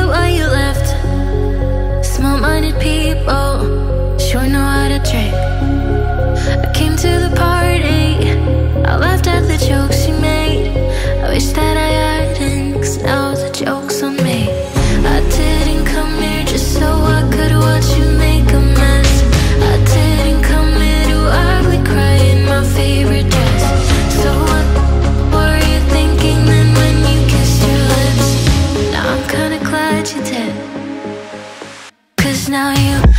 why you left. Small-minded people sure know how to trick. I came to the party, I laughed at the jokes you made. I wish that I hadn't, 'cause now the joke's on me. I didn't come here just so I could watch you make a mess. I didn't come here to ugly cry in my favorite dress. So what were you thinking then when you kissed your lips? Now I'm kinda glad you did, 'cause now you